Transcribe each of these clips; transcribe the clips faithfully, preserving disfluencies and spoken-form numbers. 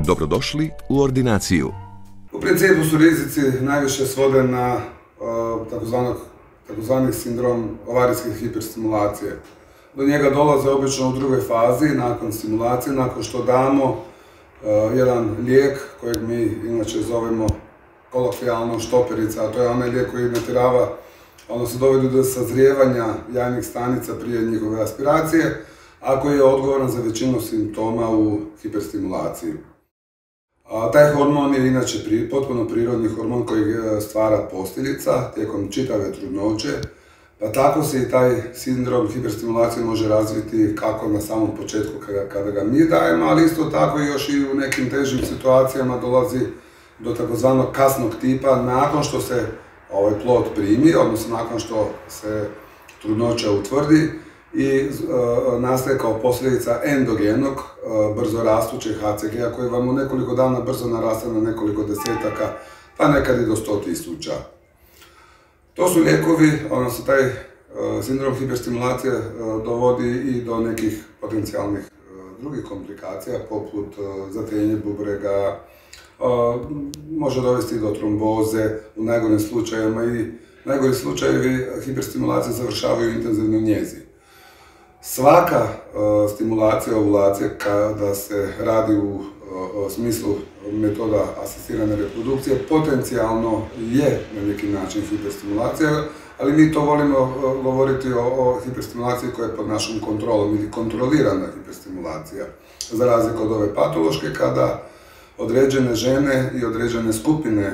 Dobrodošli u ordinaciju. U principu su rizici najviše svode na takozvani sindrom ovarijske hiperstimulacije. Do njega dolaze obično u drugoj fazi, nakon stimulacije, nakon što damo jedan lijek kojeg mi inače zovemo kolokvijalno štoperica, a to je onaj lijek koji natjerava, odnosno dovodi do sazrijevanja jajnih stanica prije njihove aspiracije, a koji je odgovoran za većinu simptoma u hiperstimulaciji. Taj hormon je inače potpuno prirodni hormon koji stvara posljedica tijekom čitave trudnoće, pa tako se i taj sindrom hiperstimulacije može razviti kako na samom početku kada ga mi dajemo, ali isto tako još i u nekim težim situacijama dolazi do takozvanog kasnog tipa nakon što se ovaj plod primi, odnosno nakon što se trudnoća utvrdi i nastaje kao posljedica endogenog, brzo rastućeg ha ce ge a koji vam u nekoliko dana brzo naraste na nekoliko desetaka, pa nekad i do sto tisuća. To su lijekovi, odnosno taj sindrom hiperstimulacije dovodi i do nekih potencijalnih drugih komplikacija, poput zatenje bubrega, može dovesti do tromboze u najgorim slučajevima i najgori slučajevi hiperstimulacije završavaju u intenzivnoj njezi. Svaka stimulacija ovulacije kada se radi u smislu metoda asistirane reprodukcije potencijalno je na neki način hiperstimulacija, ali mi to volimo govoriti o hiperstimulaciji koja je pod našom kontrolom ili kontrolirana hiperstimulacija, za razliku od ove patološke kada određene žene i određene skupine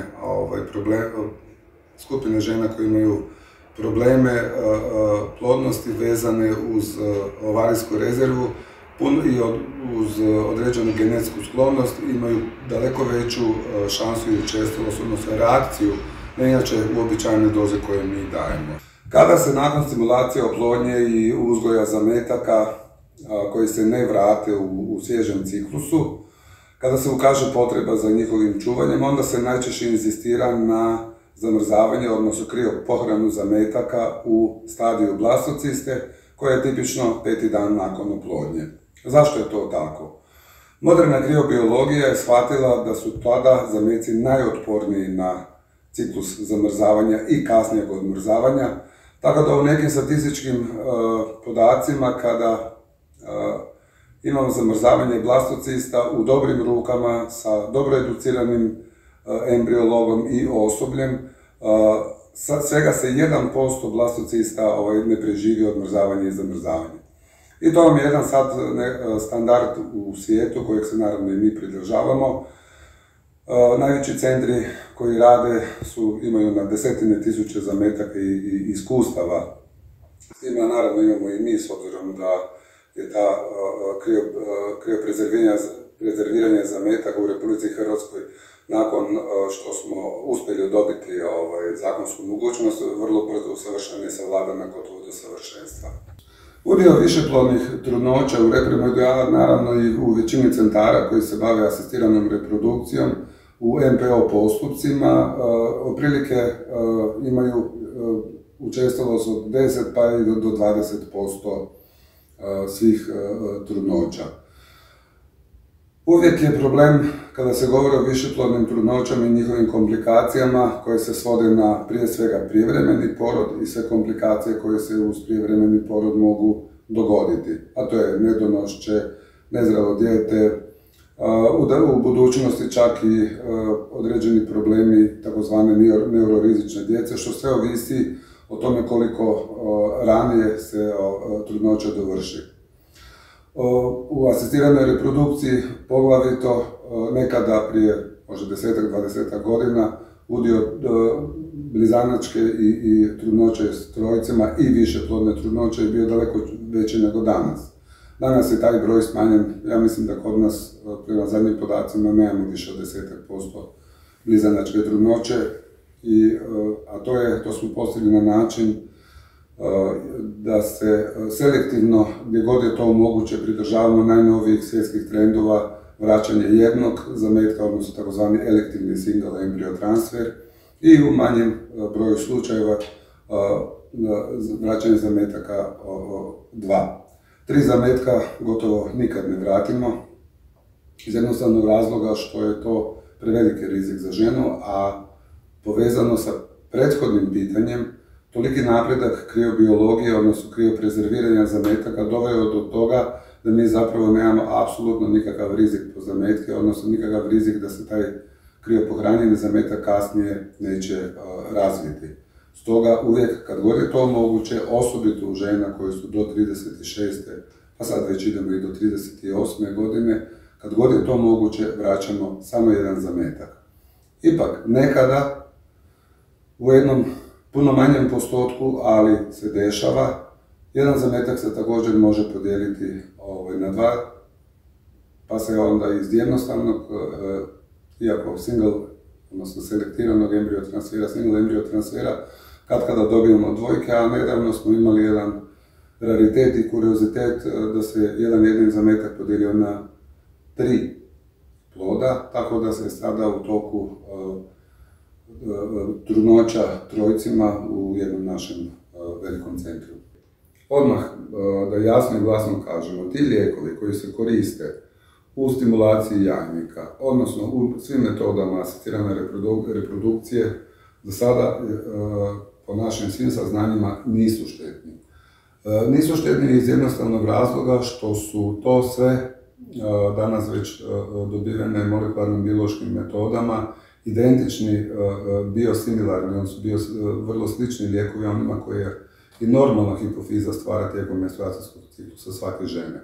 skupine žena koje imaju probleme plodnosti vezane uz ovarijsku rezervu i uz određenu genetsku sklonost imaju daleko veću šansu i učestalost, odnosno reakciju na inače uobičajene doze koje mi dajemo. Kada se nakon stimulacije oplodnje i uzgoja zametaka koji se ne vrate u svježem ciklusu, kada se ukaže potreba za njihovim čuvanjem, onda se najčešće inzistira na zamrzavanje, odnosno kriopohranu zametaka u stadiju blastociste, koja je tipično peti dan nakon oplodnje. Zašto je to tako? Moderna kriobiologija je shvatila da su tada zameci najotporniji na ciklus zamrzavanja i kasnijeg odmrzavanja, tako da u nekim statističkim podacima kada imamo zamrzavanje blastocista u dobrim rukama sa dobro educiranim embriologom i osobljem, svega se jedan posto blastocista ne preživi odmrzavanje i zamrzavanje. I to vam je jedan sad standard u svijetu kojeg se naravno i mi pridržavamo. Najveći centri koji rade imaju na desetine tisuće zametaka i iskustava. S time naravno imamo i mi, s obzirom da je ta krioprezerviranje zametaka u Republici Hrvatskoj nakon što smo uspjeli dobiti zakonsku mogućnost, vrlo brzo usavršena i savladana gotovo do savršenstva. Udio višeplodnih trudnoća u repromaterijala, naravno i u većini centara koji se bave asistiranom reprodukcijom, u em pe o postupcima, otprilike imaju učestalost od deset pa i do dvadeset posto svih trudnoća. Uvijek je problem kada se govori o višeplodnim trudnoćama i njihovim komplikacijama koje se svode na prije svega prijevremeni porod i sve komplikacije koje se uz prijevremeni porod mogu dogoditi. A to je nedonošće, nezrelo dijete, u budućnosti čak i određeni problemi takozvane neurorizične djece, što sve ovisi o tome koliko ranije se trudnoća dovrši. U asistiranoj reprodukciji poglavito nekada prije možda desetak, dvadesetak godina udio blizanačke i trudnoće s trojicama i višeplodne trudnoće je bio daleko veći nego danas. Danas je taj broj smanjen, ja mislim da kod nas prema zadnjim podacima nemamo više od desetak posto blizanačke trudnoće, a to smo postigli na način da se selektivno, gdje god je to moguće, pridržavamo najnovijih svjetskih trendova vraćanje jednog zametka, odnosno takozvani elektivni single embryo transfer, i u manjem broju slučajeva vraćanje zametaka dva. Tri zametka gotovo nikad ne vratimo, iz jednostavnog razloga što je to preveliki rizik za ženu, a povezano sa prethodnim pitanjem, toliki napredak kriobiologije, odnosno krioprezerviranja zametaka, doveo do toga da mi zapravo nemamo apsolutno nikakav rizik po zametke, odnosno nikakav rizik da se taj kriopohranjeni zametak kasnije neće uh, razviti. Stoga uvijek, kad god je to moguće, osobito u žena koje su do trideset šeste, pa sad već idemo i do trideset osme godine, kad god je to moguće, vraćamo samo jedan zametak. Ipak, nekada, u jednom puno manjem postotku, ali se dešava, jedan zametak se također može podijeliti ovaj, na dva, pa se onda iz jednostavnog, eh, iako single, odnosno selektiranog embriotransfera, single embriotransfera, kad kada dobijemo dvojke, a nedavno smo imali jedan raritet i kuriozitet da se jedan jedini zametak podijelio na tri ploda, tako da se sada u toku uh, uh, trudnoća trojcima u jednom našem uh, velikom centru. Odmah uh, da jasno i glasno kažemo, ti lijekovi koji se koriste u stimulaciji jajnika, odnosno u svim metodama asistirane reprodu reprodukcije, za sada uh, po našim svim saznanjima nisu štetni. Uh, nisu štetni iz jednostavnog razloga što su to sve danas već dobivene molekularnim biološkim metodama, identični, biosimilarni, oni su bio, vrlo slični lijekovi onima koje i normalna hipofiza stvara tijekom menstruacijskog ciklusa svake žene.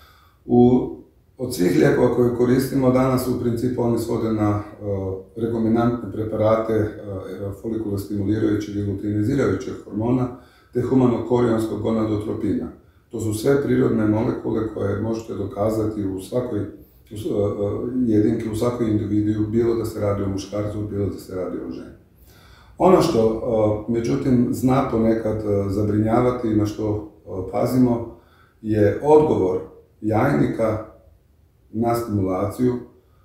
U, od svih lijekova koje koristimo danas u principu oni svode na rekombinantne preparate folikulostimulirajućeg i luteinizirajućeg hormona te humanokorionskog gonadotropina. To su sve prirodne molekule koje možete dokazati u svakoj jedinki, u svakoj individiju, bilo da se radi o muškarcu, bilo da se radi o ženi. Ono što, međutim, zna ponekad zabrinjavati i na što pazimo je odgovor jajnika na stimulaciju,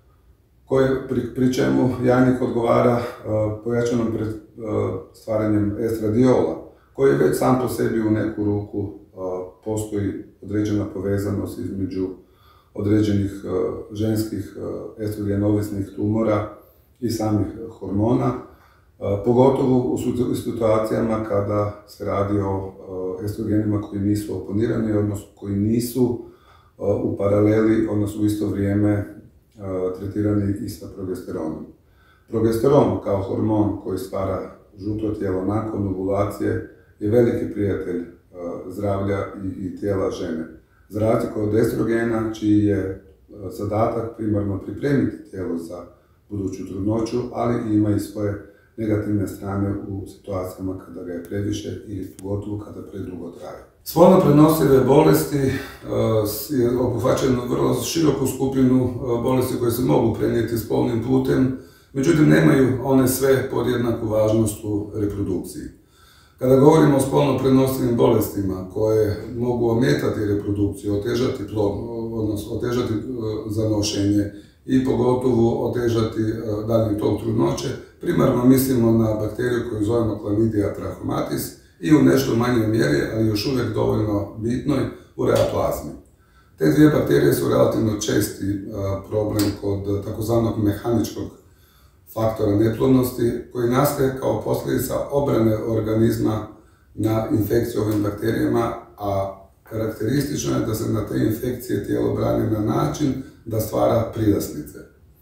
koje, pri, pri čemu jajnik odgovara pojačanom pred stvaranjem estradiola, koji već sam po sebi u neku ruku postoji određena povezanost između određenih ženskih estrogen-ovisnih tumora i samih hormona, pogotovo u situacijama kada se radi o estrogenima koji nisu oponirani, odnosno koji nisu u paraleli, odnosno u isto vrijeme tretirani i sa progesteronom. Progesteron kao hormon koji stvara žuto tijelo nakon ovulacije je veliki prijatelj zdravlja i, i tijela žene. Za razliku od estrogena, čiji je zadatak primarno pripremiti tijelo za buduću trudnoću, ali ima i svoje negativne strane u situacijama kada ga je previše ili pogotovo kada predugo traje. Spolno prenosive bolesti uh, je obuhvaćeno vrlo široku skupinu uh, bolesti koje se mogu prenijeti spolnim putem, međutim nemaju one sve podjednaku važnost u reprodukciji. Kada govorimo o spolno prenosivim bolestima koje mogu ometati reprodukciju, otežati plod, odnosno otežati zanošenje i pogotovo otežati daljnji tok trudnoće, primarno mislimo na bakteriju koju zovemo Chlamydia trachomatis i u nešto manjoj mjeri, ali još uvijek dovoljno bitnoj, ureaplazmi. Te dvije bakterije su relativno česti problem kod takozvanog mehaničkog faktora neplodnosti koji nastaje kao posljedica obrane organizma na infekciju ovim bakterijama, a karakteristično je da se na te infekcije tijelo brani na način da stvara prirasnice.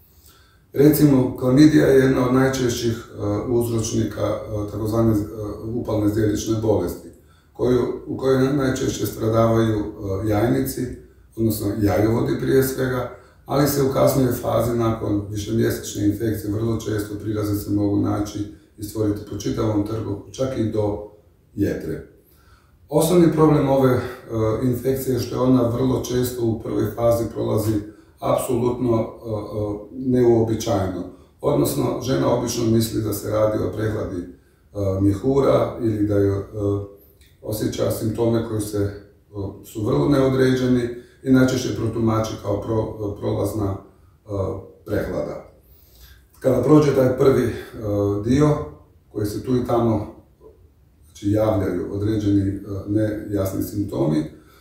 Recimo, klamidija je jedna od najčešćih uzročnika takozvane upalne zdjelične bolesti, koju, u kojoj najčešće stradavaju jajnici, odnosno jajovodi prije svega, ali se u kasnijoj fazi, nakon višemjesečne infekcije, vrlo često priraze se mogu naći i stvoriti po čitavom trgu, čak i do jetre. Osnovni problem ove uh, infekcije je što je ona vrlo često u prvoj fazi prolazi apsolutno uh, uh, neuobičajeno. Odnosno, žena obično misli da se radi o prehladi uh, mjehura ili da je, uh, osjeća simptome koji se, uh, su vrlo neodređeni i najčešće protumači kao pro, uh, prolazna uh, prehlada. Kada prođe taj prvi uh, dio, koji se tu i tamo znači javljaju određeni nejasni simptomi,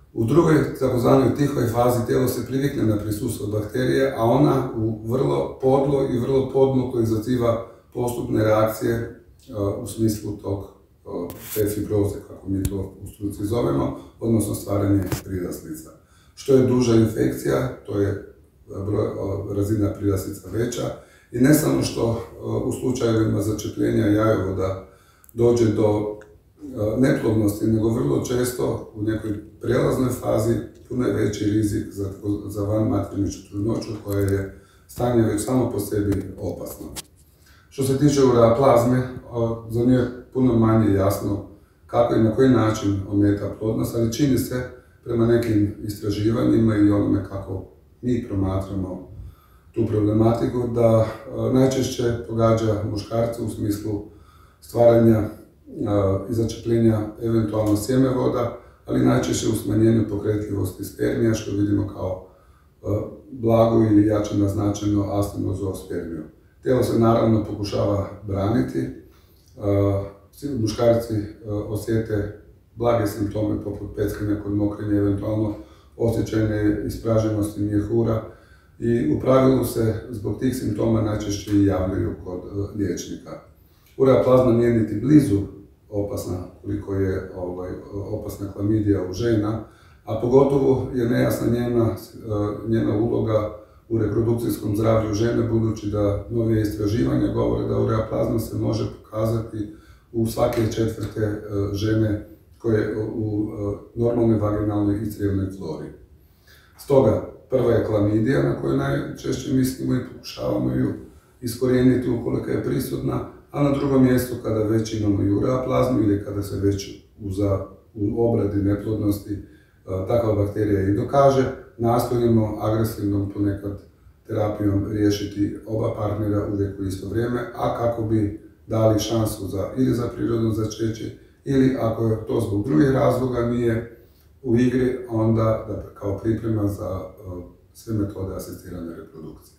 U drugoj, takozvanoj tihoj fazi, tijelo se privikne na prisustvo bakterije, a ona u vrlo podlo i vrlo podmuklo izaziva postupne reakcije u smislu tog te fibroze, kako mi to u struci zovemo, odnosno stvaranje priraslica. Što je duža infekcija, to je razina priraslica veća i ne samo što u slučajevima začepljenja jajovoda dođe do neplodnosti, nego vrlo često u nekoj prijelaznoj fazi puno je veći rizik za, za vanmaterničnu trudnoću, koja je stanje već samo po sebi opasno. Što se tiče ureaplazme, za nju je puno manje jasno kako i na koji način ometa plodnost, ali čini se prema nekim istraživanjima i onome kako mi promatramo tu problematiku, da najčešće pogađa muškarce u smislu stvaranja i začepljenja eventualno sjemevoda, ali najčešće u smanjenju pokretljivosti spermija, što vidimo kao blagu ili jače naznačeno astenozospermiju. Tijelo se naravno pokušava braniti, muškarci osjete blage simptome poput peckanja kod mokrenja, eventualno osjećajne ispraženosti mjehura i u pravilu se zbog tih simptoma najčešće i javljaju kod liječnika. Ureaplazma nije niti blizu opasna koliko je ovaj, opasna klamidija u žena, a pogotovo je nejasna njena, njena uloga u reprodukcijskom zdravlju žene, budući da novije istraživanja govore da ureaplazma se može pokazati u svake četvrte žene koje u normalnoj vaginalnoj i crijevnoj flori. Stoga, prva je klamidija na koju najčešće mislimo i pokušavamo ju iskorijeniti ukoliko je prisutna, a na drugom mjestu kada već imamo i ureaplazmu ili kada se već u, za, u obradi neplodnosti takva bakterija i dokaže, nastojimo agresivnom ponekad terapijom riješiti oba partnera uvijek u isto vrijeme, a kako bi dali šansu za, ili za prirodno začeće, ili ako je to zbog drugih razloga nije u igri, onda da, kao priprema za uh, sve metode asistirane reprodukcije.